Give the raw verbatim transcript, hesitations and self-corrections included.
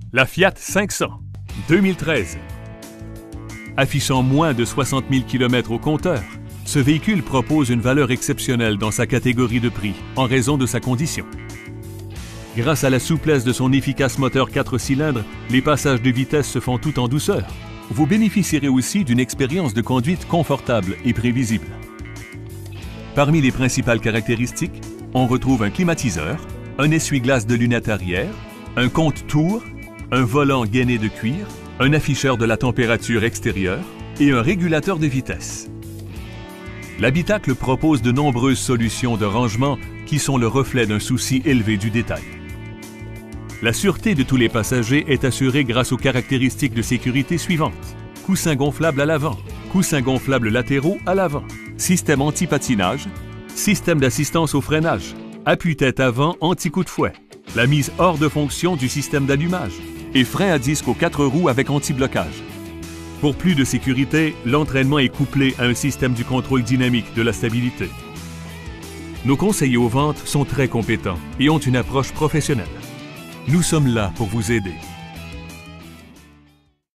La Fiat cinq cents, deux mille treize. Affichant moins de soixante mille kilomètres au compteur, ce véhicule propose une valeur exceptionnelle dans sa catégorie de prix en raison de sa condition. Grâce à la souplesse de son efficace moteur quatre cylindres, les passages de vitesse se font tout en douceur. Vous bénéficierez aussi d'une expérience de conduite confortable et prévisible. Parmi les principales caractéristiques, on retrouve un climatiseur, un essuie-glace de lunettes arrière, un compte-tours, un volant gainé de cuir, un afficheur de la température extérieure et un régulateur de vitesse. L'habitacle propose de nombreuses solutions de rangement qui sont le reflet d'un souci élevé du détail. La sûreté de tous les passagers est assurée grâce aux caractéristiques de sécurité suivantes. Coussins gonflables à l'avant, coussins gonflables latéraux à l'avant, système anti-patinage, système d'assistance au freinage, appuie-tête avant anti-coup de fouet, la mise hors de fonction du système d'allumage et frein à disque aux quatre roues avec anti-blocage. Pour plus de sécurité, l'entraînement est couplé à un système du contrôle dynamique de la stabilité. Nos conseillers aux ventes sont très compétents et ont une approche professionnelle. Nous sommes là pour vous aider.